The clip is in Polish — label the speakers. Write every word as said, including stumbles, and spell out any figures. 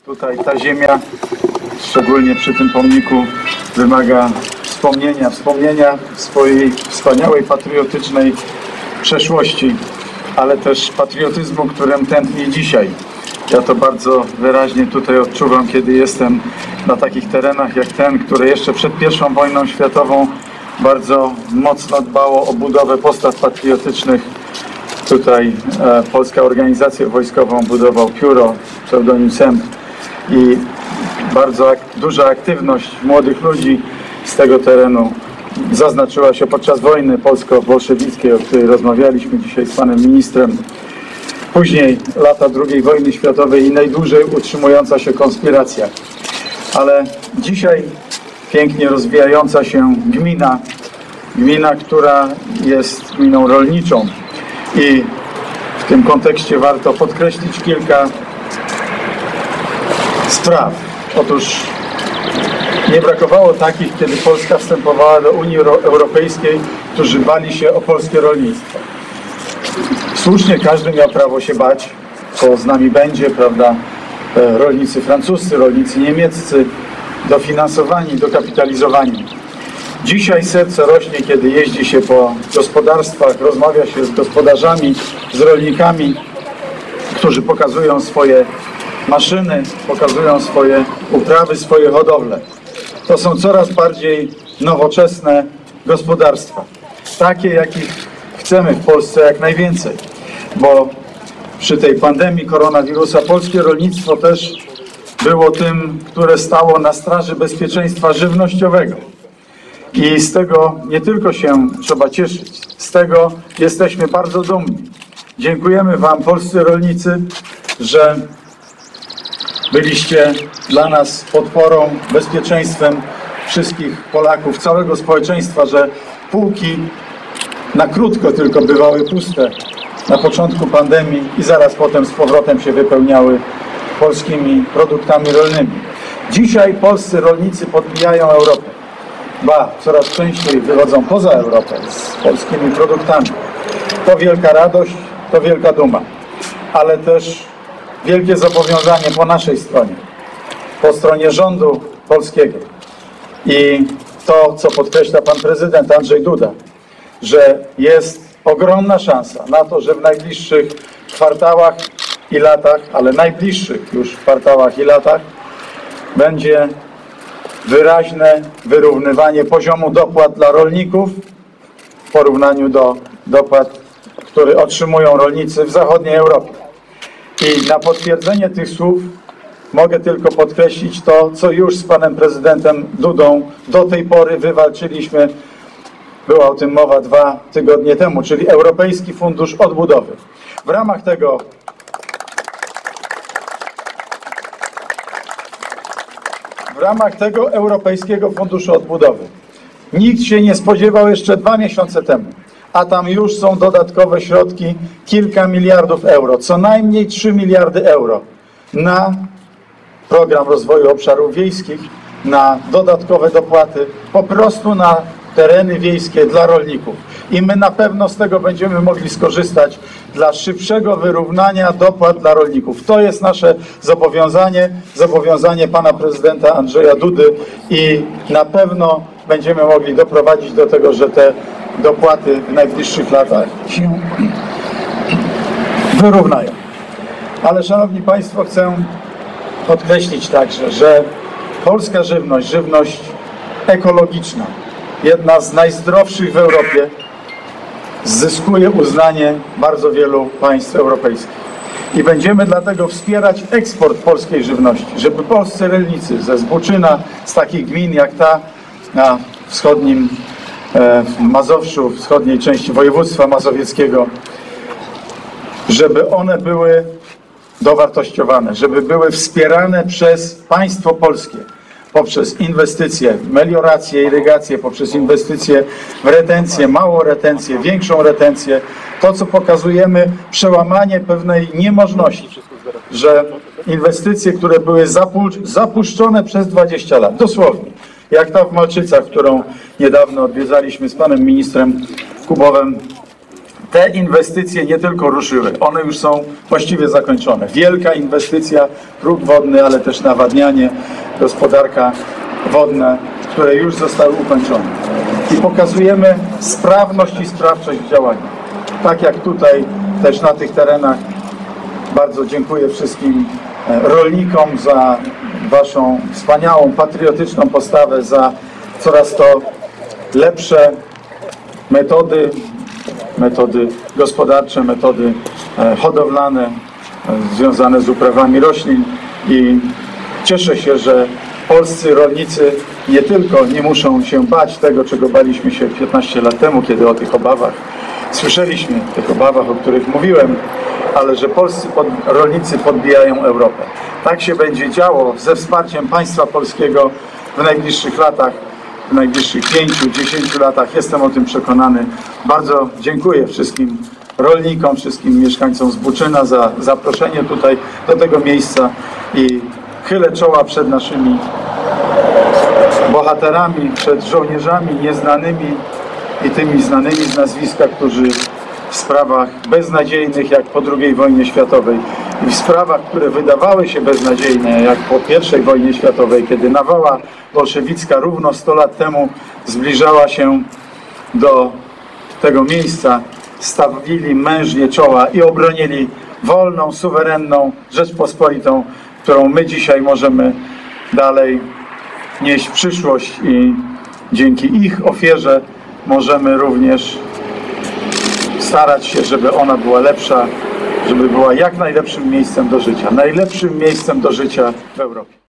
Speaker 1: Tutaj ta ziemia, szczególnie przy tym pomniku, wymaga wspomnienia, wspomnienia swojej wspaniałej, patriotycznej przeszłości, ale też patriotyzmu, którym tętni dzisiaj. Ja to bardzo wyraźnie tutaj odczuwam, kiedy jestem na takich terenach jak ten, które jeszcze przed pierwszą wojną światową bardzo mocno dbało o budowę postaw patriotycznych. Tutaj e, Polska Organizację Wojskową budował Pióro, pseudonim Sęp, i bardzo ak duża aktywność młodych ludzi z tego terenu zaznaczyła się podczas wojny polsko-bolszewickiej, o której rozmawialiśmy dzisiaj z panem ministrem. Później lata drugiej wojny światowej i najdłużej utrzymująca się konspiracja. Ale dzisiaj pięknie rozwijająca się gmina, gmina, która jest gminą rolniczą. I w tym kontekście warto podkreślić kilka spraw. Otóż nie brakowało takich, kiedy Polska wstępowała do Unii Europejskiej, którzy bali się o polskie rolnictwo. Słusznie każdy miał prawo się bać, co z nami będzie, prawda? Rolnicy francuscy, rolnicy niemieccy, dofinansowani, dokapitalizowani. Dzisiaj serce rośnie, kiedy jeździ się po gospodarstwach, rozmawia się z gospodarzami, z rolnikami, którzy pokazują swoje maszyny, pokazują swoje uprawy, swoje hodowle. To są coraz bardziej nowoczesne gospodarstwa. Takie, jakich chcemy w Polsce jak najwięcej. Bo przy tej pandemii koronawirusa polskie rolnictwo też było tym, które stało na straży bezpieczeństwa żywnościowego. I z tego nie tylko się trzeba cieszyć, z tego jesteśmy bardzo dumni. Dziękujemy wam, polscy rolnicy, że byliście dla nas podporą, bezpieczeństwem wszystkich Polaków, całego społeczeństwa, że półki na krótko tylko bywały puste na początku pandemii i zaraz potem z powrotem się wypełniały polskimi produktami rolnymi. Dzisiaj polscy rolnicy podbijają Europę. Ba, coraz częściej wychodzą poza Europę z polskimi produktami. To wielka radość, to wielka duma, ale też wielkie zobowiązanie po naszej stronie, po stronie rządu polskiego. I to, co podkreśla pan prezydent Andrzej Duda, że jest ogromna szansa na to, że w najbliższych kwartałach i latach, ale najbliższych już kwartałach i latach będzie wyraźne wyrównywanie poziomu dopłat dla rolników w porównaniu do dopłat, które otrzymują rolnicy w zachodniej Europie. I na potwierdzenie tych słów mogę tylko podkreślić to, co już z panem prezydentem Dudą do tej pory wywalczyliśmy. Była o tym mowa dwa tygodnie temu, czyli Europejski Fundusz Odbudowy. W ramach tego w ramach tego Europejskiego Funduszu Odbudowy nikt się nie spodziewał jeszcze dwa miesiące temu, a tam już są dodatkowe środki, kilka miliardów euro, co najmniej trzy miliardy euro na program rozwoju obszarów wiejskich, na dodatkowe dopłaty, po prostu na tereny wiejskie dla rolników. I my na pewno z tego będziemy mogli skorzystać dla szybszego wyrównania dopłat dla rolników. To jest nasze zobowiązanie, zobowiązanie pana prezydenta Andrzeja Dudy i na pewno będziemy mogli doprowadzić do tego, że te dopłaty w najbliższych latach się wyrównają. Ale szanowni państwo, chcę podkreślić także, że polska żywność, żywność ekologiczna, jedna z najzdrowszych w Europie, zyskuje uznanie bardzo wielu państw europejskich. I będziemy dlatego wspierać eksport polskiej żywności, żeby polscy rolnicy ze Zbóczyna, z takich gmin jak ta na wschodnim e, Mazowszu, wschodniej części województwa mazowieckiego, żeby one były dowartościowane, żeby były wspierane przez państwo polskie poprzez inwestycje w meliorację, irygację, poprzez inwestycje w retencję, małą retencję, większą retencję. To, co pokazujemy, przełamanie pewnej niemożności, że inwestycje, które były zapuszczone przez dwadzieścia lat, dosłownie, jak ta w Malczycach, którą niedawno odwiedzaliśmy z panem ministrem Kubowem, te inwestycje nie tylko ruszyły, one już są właściwie zakończone. Wielka inwestycja, próg wodny, ale też nawadnianie, gospodarka wodna, które już zostały ukończone. I pokazujemy sprawność i sprawczość w działaniu. Tak jak tutaj też na tych terenach. Bardzo dziękuję wszystkim rolnikom za waszą wspaniałą, patriotyczną postawę, za coraz to lepsze metody, metody gospodarcze, metody hodowlane związane z uprawami roślin i cieszę się, że polscy rolnicy nie tylko nie muszą się bać tego, czego baliśmy się piętnaście lat temu, kiedy o tych obawach słyszeliśmy, tych obawach, o których mówiłem, ale że polscy pod, rolnicy podbijają Europę. Tak się będzie działo ze wsparciem państwa polskiego w najbliższych latach, w najbliższych pięciu, dziesięciu latach. Jestem o tym przekonany. Bardzo dziękuję wszystkim rolnikom, wszystkim mieszkańcom Zbuczyna za zaproszenie tutaj do tego miejsca i chylę czoła przed naszymi bohaterami, przed żołnierzami nieznanymi i tymi znanymi z nazwiska, którzy w sprawach beznadziejnych jak po drugiej wojnie światowej i w sprawach, które wydawały się beznadziejne jak po pierwszej wojnie światowej, kiedy nawała bolszewicka równo sto lat temu zbliżała się do tego miejsca, stawili mężnie czoła i obronili wolną, suwerenną Rzeczpospolitą, którą my dzisiaj możemy dalej nieść w przyszłość i dzięki ich ofierze możemy również starać się, żeby ona była lepsza, żeby była jak najlepszym miejscem do życia, najlepszym miejscem do życia w Europie.